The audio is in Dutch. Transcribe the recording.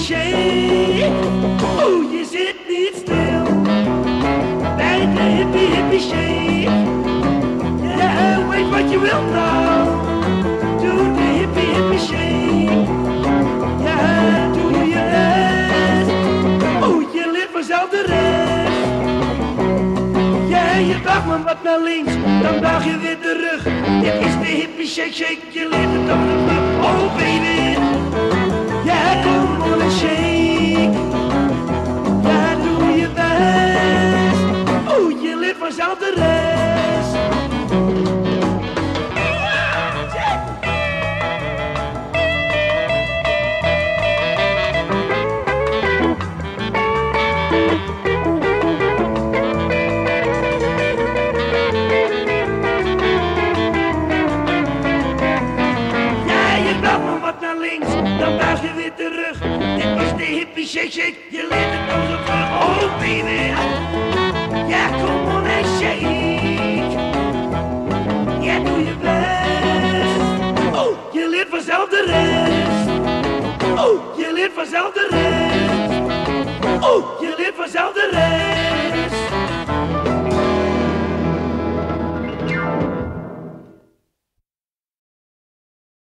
shake. Oeh, je zit niet stil bij de hippie shake. Ja, weet wat je wilt nou. Doe de hippie shake. Ja, doe je het. Oeh, je leert vanzelf de rest. Ja, je buigt maar wat naar links, dan buig je weer terug. Dit is de hippie shake shake, je leert het op de vlucht. Oh baby, ja kom on en shake. Ja, doe je best. Oeh, je leert vanzelf de rest. Dan buig je weer terug. Dit is de hippie shake shake, je leert het nog zo terug. Oh baby, ja kom on en shake. Ja doe je best. Oh, je leert vanzelf de rest. Oh, je leert vanzelf de rest. Oh, je leert vanzelf de rest.